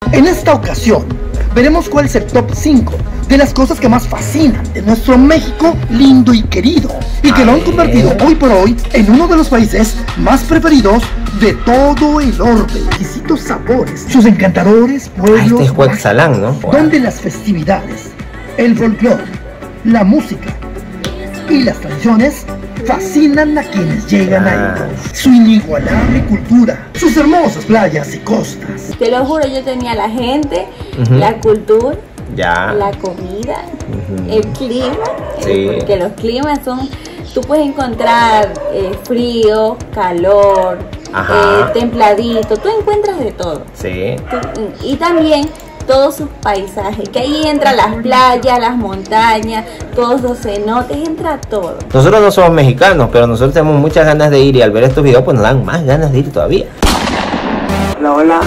En esta ocasión, veremos cuál es el top 5 de las cosas que más fascinan de nuestro México lindo y querido, y que lo han convertido hoy por hoy en uno de los países más preferidos de todo el orbe. Exquisitos sabores, sus encantadores pueblos, este es Huexalán, ¿no? donde las festividades, el folclore, la música y las tradiciones fascinan a quienes llegan ahí. Su inigualable cultura, sus hermosas playas y costas. Te lo juro, yo tenía la gente, la cultura, la comida, el clima, porque los climas son, tú puedes encontrar frío, calor, templadito, tú encuentras de todo. Y también todos sus paisajes, que ahí entran las playas, las montañas, todos los cenotes, entra todo. Nosotros no somos mexicanos, pero nosotros tenemos muchas ganas de ir, y al ver estos videos pues nos dan más ganas de ir todavía. Hola, hola.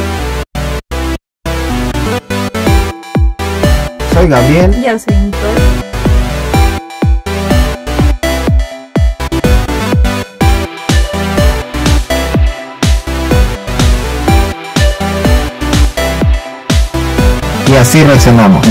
Soy Gabriel. Yo soy Nicole. Y así reaccionamos.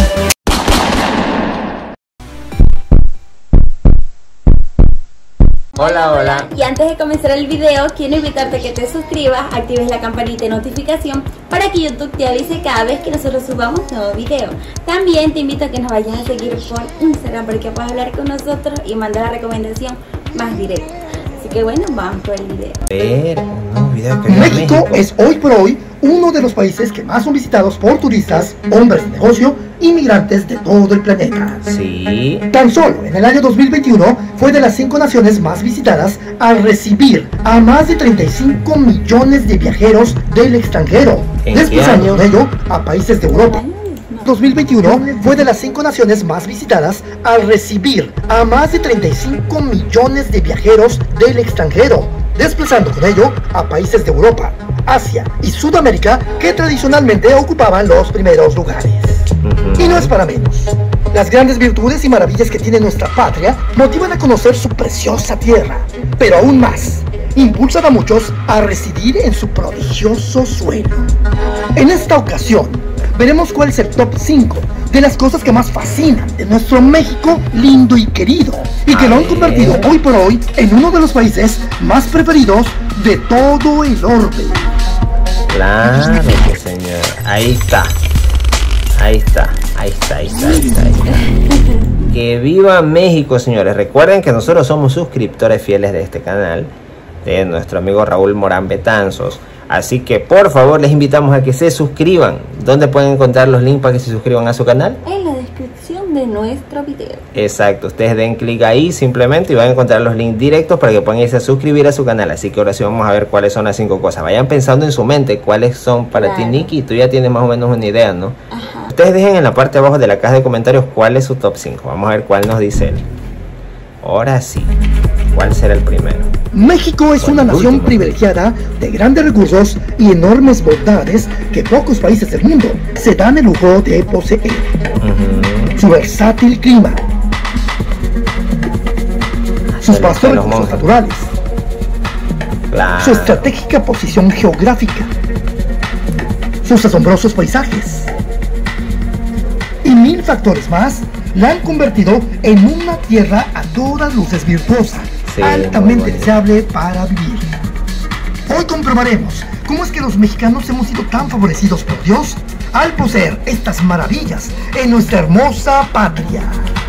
Hola, hola. Y antes de comenzar el video, quiero invitarte a que te suscribas, actives la campanita de notificación para que YouTube te avise cada vez que nosotros subamos nuevo video. También te invito a que nos vayas a seguir por Instagram para que puedas hablar con nosotros y mandar la recomendación más directa. Así que bueno, vamos por el video. México es hoy por hoy uno de los países que más son visitados por turistas, hombres de negocio, inmigrantes de todo el planeta. Tan solo en el año 2021 fue de las 5 naciones más visitadas al recibir a más de 35 millones de viajeros del extranjero, desplazando con ello a países de Europa. 2021 fue de las 5 naciones más visitadas al recibir a más de 35 millones de viajeros del extranjero, desplazando con ello a países de Europa, Asia y Sudamérica que tradicionalmente ocupaban los primeros lugares. Y no es para menos. Las grandes virtudes y maravillas que tiene nuestra patria motivan a conocer su preciosa tierra, pero aún más, impulsan a muchos a residir en su prodigioso suelo. En esta ocasión, veremos cuál es el top 5 de las cosas que más fascinan de nuestro México lindo y querido, y que lo han convertido hoy por hoy en uno de los países más preferidos de todo el orbe. Claro que señor, ahí está. Que viva México, señores. Recuerden que nosotros somos suscriptores fieles de este canal, de nuestro amigo Raúl Morán Betanzos. Así que por favor les invitamos a que se suscriban. ¿Dónde pueden encontrar los links para que se suscriban a su canal? En la descripción de nuestro video. Exacto, ustedes den clic ahí simplemente y van a encontrar los links directos para que puedan irse a suscribir a su canal. Así que ahora sí vamos a ver cuáles son las 5 cosas. Vayan pensando en su mente cuáles son para ti, Nikki. Tú ya tienes más o menos una idea, ¿no? Ustedes dejen en la parte de abajo de la caja de comentarios cuál es su top 5. Vamos a ver cuál nos dice él. Ahora sí, ¿cuál será el primero? México es una nación privilegiada de grandes recursos y enormes bondades que pocos países del mundo se dan el lujo de poseer. Su versátil clima, sus vastos recursos naturales, su estratégica posición geográfica, sus asombrosos paisajes y mil factores más la han convertido en una tierra a todas luces virtuosa, altamente deseable para vivir. Hoy comprobaremos cómo es que los mexicanos hemos sido tan favorecidos por Dios al poseer estas maravillas en nuestra hermosa patria.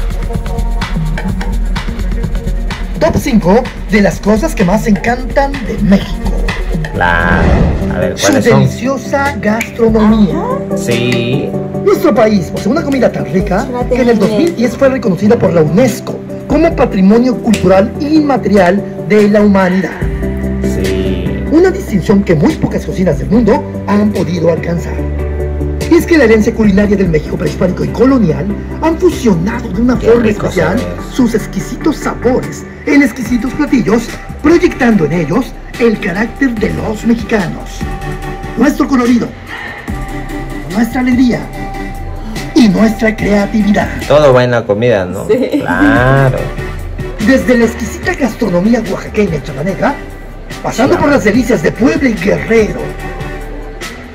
Top 5 de las cosas que más encantan de México. A ver, ¿cuáles Su son? deliciosa gastronomía. Nuestro país posee una comida tan rica que en el 2010 fue reconocida por la UNESCO como Patrimonio Cultural Inmaterial de la Humanidad. Una distinción que muy pocas cocinas del mundo han podido alcanzar. Y es que la herencia culinaria del México prehispánico y colonial han fusionado de una forma especial sus exquisitos sabores en exquisitos platillos, proyectando en ellos el carácter de los mexicanos, nuestro colorido, nuestra alegría y nuestra creatividad. Todo va en la comida, ¿no? Claro. Desde la exquisita gastronomía oaxaqueña y chapaneca, pasando por las delicias de Puebla y Guerrero,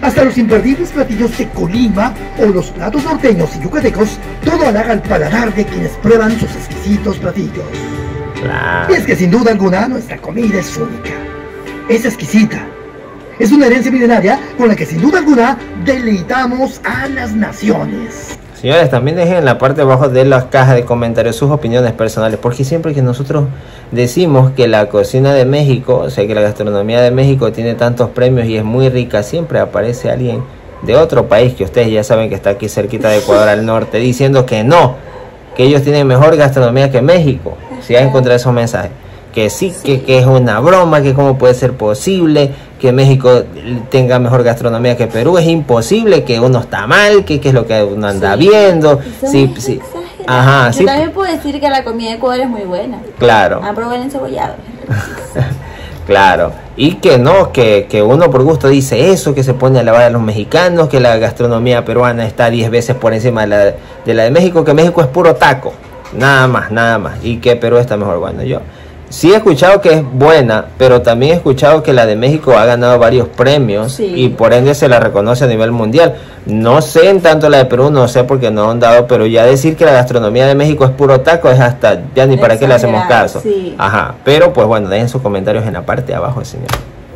hasta los imperdibles platillos de Colima o los platos norteños y yucatecos, todo halaga al paladar de quienes prueban sus exquisitos platillos. Claro. Y es que sin duda alguna nuestra comida es única, es exquisita, es una herencia milenaria con la que sin duda alguna deleitamos a las naciones. Señores, también dejen en la parte de abajo de las cajas de comentarios sus opiniones personales, porque siempre que nosotros decimos que la cocina de México, o sea que la gastronomía de México tiene tantos premios y es muy rica, siempre aparece alguien de otro país que ustedes ya saben que está aquí cerquita de Ecuador al norte, diciendo que no, que ellos tienen mejor gastronomía que México. Si has encontrado esos mensajes, que sí, que es una broma, que cómo puede ser posible que México tenga mejor gastronomía que Perú, es imposible, que uno está mal, que es lo que uno anda viendo. Sí. Ajá, yo también puedo decir que la comida de Ecuador es muy buena. Claro. Probar el encebollado. Claro, y que no, que uno por gusto dice eso, que se pone a alabar a los mexicanos, que la gastronomía peruana está 10 veces por encima de la de México, que México es puro taco, nada más, y que Perú está mejor. Bueno, yo sí he escuchado que es buena, pero también he escuchado que la de México ha ganado varios premios, sí, y por ende se la reconoce a nivel mundial. No sé en tanto la de Perú, no sé porque no han dado, pero ya decir que la gastronomía de México es puro taco es hasta, ya ni para qué le hacemos caso. Sí. Ajá, pero pues bueno, dejen sus comentarios en la parte de abajo, señor.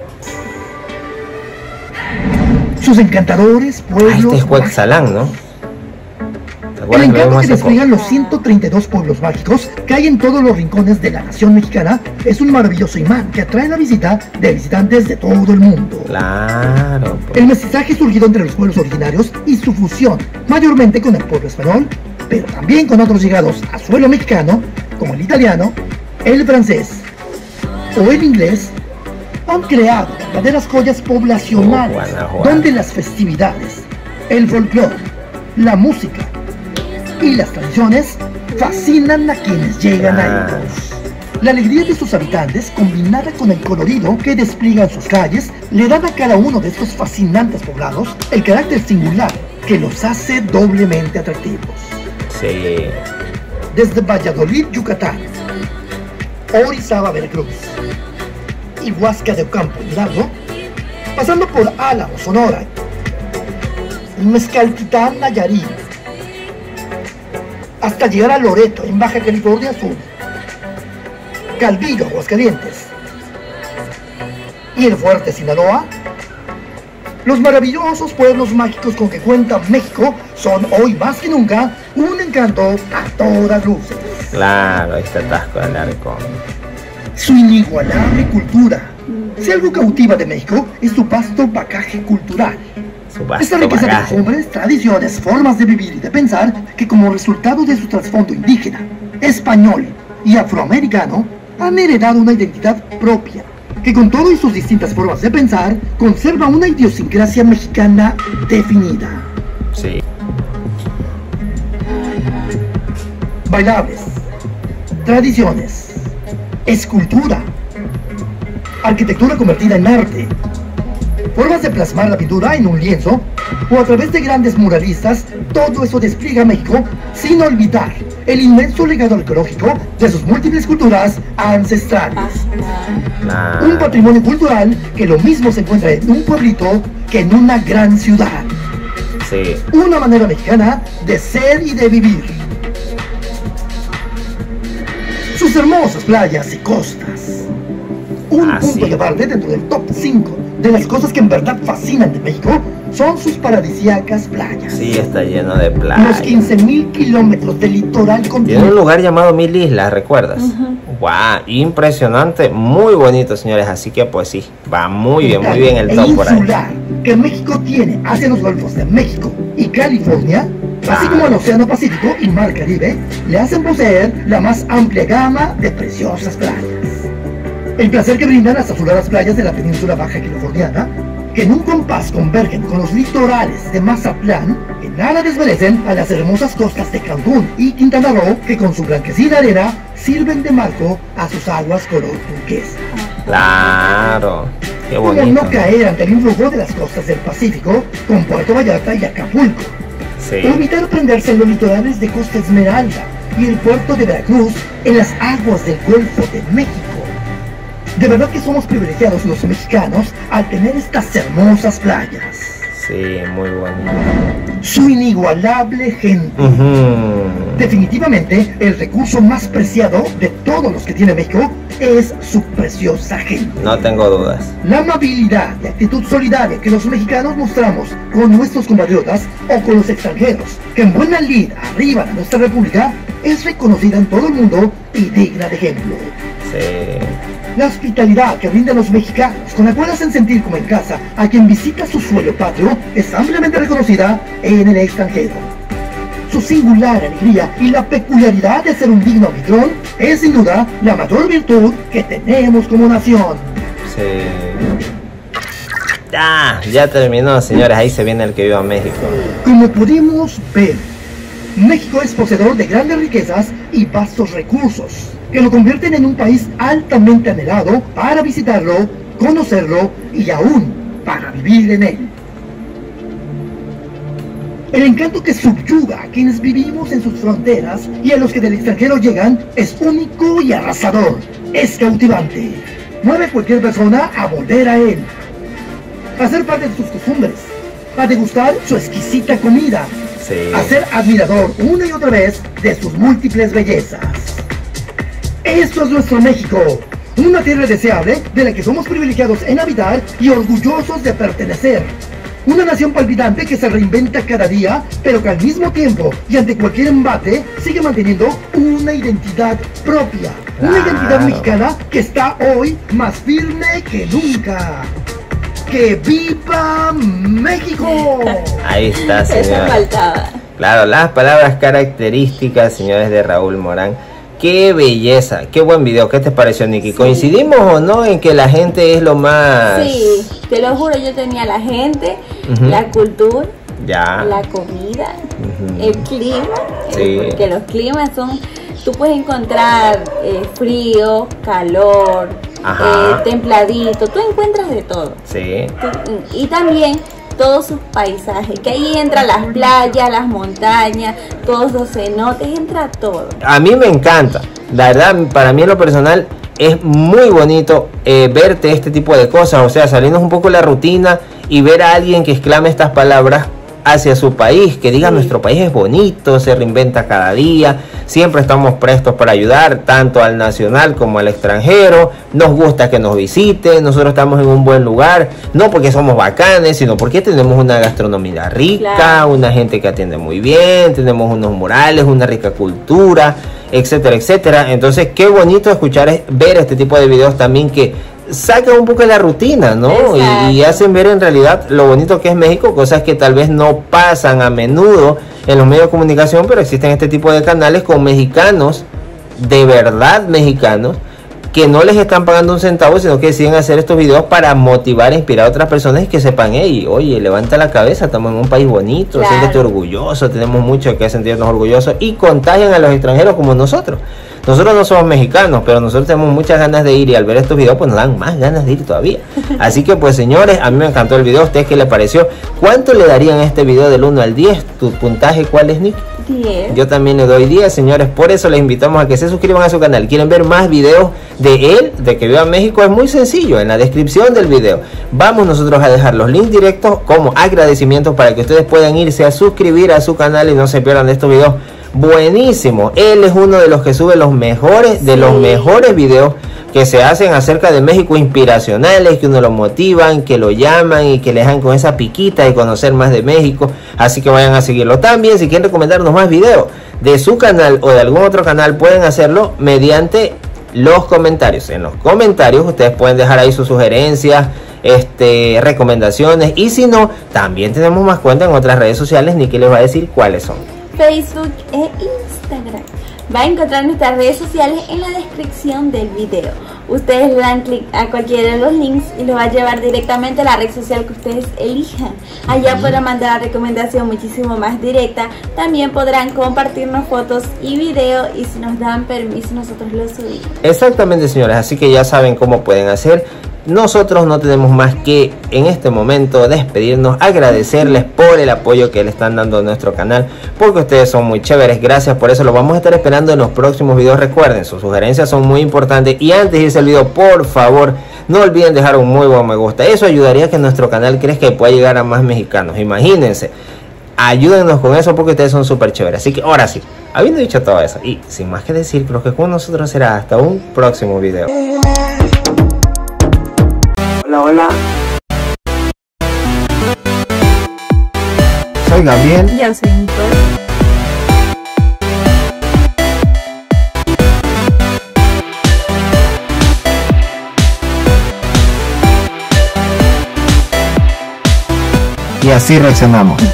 Sus encantadores pueblos. Este es Huexalán, ¿no? El encanto que despliegan los 132 pueblos mágicos que hay en todos los rincones de la nación mexicana es un maravilloso imán que atrae la visita de visitantes de todo el mundo. Claro. El mestizaje surgido entre los pueblos originarios y su fusión, mayormente con el pueblo español, pero también con otros llegados a suelo mexicano, como el italiano, el francés o el inglés, han creado verdaderas joyas poblacionales donde las festividades, el folclore, la música y las tradiciones fascinan a quienes llegan a ellos. La alegría de sus habitantes, combinada con el colorido que despliegan sus calles, le dan a cada uno de estos fascinantes poblados el carácter singular que los hace doblemente atractivos. Sí. Desde Valladolid, Yucatán, Orizaba, Veracruz, y Huasca de Ocampo, Hidalgo, pasando por Álamo, Sonora, Mezcaltitán, Nayarit, hasta llegar a Loreto, en Baja California Sur, Calvillo, Aguascalientes, y el Fuerte, Sinaloa, los maravillosos pueblos mágicos con que cuenta México son hoy más que nunca un encanto a todas luces. Claro, este atasco del Arcón. Su inigualable cultura. Si algo cautiva de México es su vasto bagaje cultural. Esta riqueza de costumbres, tradiciones, formas de vivir y de pensar que como resultado de su trasfondo indígena, español y afroamericano han heredado una identidad propia, que con todo y sus distintas formas de pensar, conserva una idiosincrasia mexicana definida. Sí. Bailables, tradiciones, escultura, arquitectura convertida en arte, formas de plasmar la pintura en un lienzo o a través de grandes muralistas, todo eso despliega México sin olvidar el inmenso legado arqueológico de sus múltiples culturas ancestrales. Un patrimonio cultural que lo mismo se encuentra en un pueblito que en una gran ciudad. Sí. Una manera mexicana de ser y de vivir. Sus hermosas playas y costas. Un punto de aparte dentro del top 5 de las cosas que en verdad fascinan de México son sus paradisíacas playas. Sí, está lleno de playas. Los 15.000 kilómetros de litoral continental. Tiene un lugar llamado Mil Islas, ¿recuerdas? Wow, impresionante, muy bonito, señores. Así que pues sí, va muy bien el top por ahí. Que México tiene hacia los golfos de México y California, así como el Océano Pacífico y Mar Caribe, le hacen poseer la más amplia gama de preciosas playas. El placer que brindan las azuladas playas de la península baja californiana, que en un compás convergen con los litorales de Mazatlán, que nada desmerecen a las hermosas costas de Cancún y Quintana Roo, que con su blanquecina arena sirven de marco a sus aguas color turquesa. Claro, qué bonito. Como no caer ante el influjo de las costas del Pacífico, con Puerto Vallarta y Acapulco. Sí. O evitar prenderse en los litorales de Costa Esmeralda y el puerto de Veracruz en las aguas del Golfo de México. De verdad que somos privilegiados los mexicanos al tener estas hermosas playas. Sí, muy bonito. Su inigualable gente. Definitivamente, el recurso más preciado de todos los que tiene México es su preciosa gente. No tengo dudas. La amabilidad y actitud solidaria que los mexicanos mostramos con nuestros compatriotas o con los extranjeros, que en buena lid arriba de nuestra república, es reconocida en todo el mundo y digna de ejemplo. Sí. La hospitalidad que brindan los mexicanos, con la cual hacen sentir como en casa a quien visita su suelo patrio, es ampliamente reconocida en el extranjero. Su singular alegría y la peculiaridad de ser un digno anfitrión es sin duda la mayor virtud que tenemos como nación. Sí. Ya terminó, señores, ahí se viene el que viva México. Como pudimos ver, México es poseedor de grandes riquezas y vastos recursos, que lo convierten en un país altamente anhelado para visitarlo, conocerlo y aún para vivir en él. El encanto que subyuga a quienes vivimos en sus fronteras y a los que del extranjero llegan es único y arrasador, es cautivante. Mueve a cualquier persona a volver a él, a ser parte de sus costumbres, a degustar su exquisita comida, a ser admirador una y otra vez de sus múltiples bellezas. Esto es nuestro México, una tierra deseable de la que somos privilegiados en habitar y orgullosos de pertenecer. Una nación palpitante que se reinventa cada día, pero que al mismo tiempo y ante cualquier embate sigue manteniendo una identidad propia. Una identidad mexicana que está hoy más firme que nunca. ¡Que viva México! Ahí está, señor. Eso faltaba. Claro, las palabras características, señores, de Raúl Morán. ¡Qué belleza! ¡Qué buen video! ¿Qué te pareció, Nikki? ¿Coincidimos o no en que la gente es lo más...? Sí, te lo juro, yo tenía la gente, la cultura, la comida, el clima, porque los climas son... Tú puedes encontrar frío, calor, templadito, tú encuentras de todo. Sí. Y también todos sus paisajes, que ahí entran las playas, las montañas, todos los cenotes, entra todo. A mí me encanta, la verdad, para mí en lo personal es muy bonito verte este tipo de cosas, o sea, salirnos un poco de la rutina y ver a alguien que exclame estas palabras hacia su país, que diga nuestro país es bonito, se reinventa cada día, siempre estamos prestos para ayudar tanto al nacional como al extranjero, nos gusta que nos visiten, nosotros estamos en un buen lugar, no porque somos bacanes, sino porque tenemos una gastronomía rica, una gente que atiende muy bien, tenemos unos murales, una rica cultura, etcétera, etcétera. Entonces qué bonito escuchar, ver este tipo de videos también que sacan un poco de la rutina, ¿no? Y hacen ver en realidad lo bonito que es México, cosas que tal vez no pasan a menudo en los medios de comunicación, pero existen este tipo de canales con mexicanos, de verdad mexicanos, que no les están pagando un centavo, sino que deciden hacer estos videos para motivar e inspirar a otras personas y que sepan, hey, oye, levanta la cabeza, estamos en un país bonito, siéntete orgulloso, tenemos mucho que sentirnos orgullosos, y contagian a los extranjeros como nosotros. Nosotros no somos mexicanos, pero nosotros tenemos muchas ganas de ir, y al ver estos videos pues nos dan más ganas de ir todavía. Así que pues, señores, a mí me encantó el video. ¿A ustedes qué les pareció? ¿Cuánto le darían a este video del 1 al 10? ¿Tu puntaje cuál es, Nick? 10. Yo también le doy 10, señores. Por eso les invitamos a que se suscriban a su canal. ¿Quieren ver más videos de él, de Que Viva México? Es muy sencillo, en la descripción del video vamos nosotros a dejar los links directos como agradecimientos para que ustedes puedan irse a suscribir a su canal y no se pierdan de estos videos buenísimo. Él es uno de los que sube los mejores, los mejores videos que se hacen acerca de México, inspiracionales, que uno lo motivan, que lo llaman y que le dejan con esa piquita de conocer más de México. Así que vayan a seguirlo. También, si quieren recomendarnos más videos de su canal o de algún otro canal, pueden hacerlo mediante los comentarios. En los comentarios ustedes pueden dejar ahí sus sugerencias, recomendaciones, y si no, también tenemos más cuentas en otras redes sociales. Nikki les va a decir cuáles son: Facebook e Instagram. Va a encontrar nuestras redes sociales en la descripción del video. Ustedes le dan clic a cualquiera de los links y los va a llevar directamente a la red social que ustedes elijan. Allá podrán mandar la recomendación muchísimo más directa. También podrán compartirnos fotos y videos, y si nos dan permiso nosotros los subimos. Exactamente, señores, así que ya saben cómo pueden hacer. Nosotros no tenemos más que en este momento despedirnos, agradecerles por el apoyo que le están dando a nuestro canal, porque ustedes son muy chéveres. Gracias por eso, los vamos a estar esperando en los próximos videos. Recuerden, sus sugerencias son muy importantes, y antes de irse al video, por favor, No olviden dejar un muy buen me gusta. Eso ayudaría a que nuestro canal crezca y pueda llegar a más mexicanos. Imagínense. Ayúdennos con eso porque ustedes son súper chéveres. Así que ahora sí, habiendo dicho todo eso y sin más que decir, creo que con nosotros será hasta un próximo video. Hola, hola. Soy Gabriel. Yo soy Nicole. Y así reaccionamos.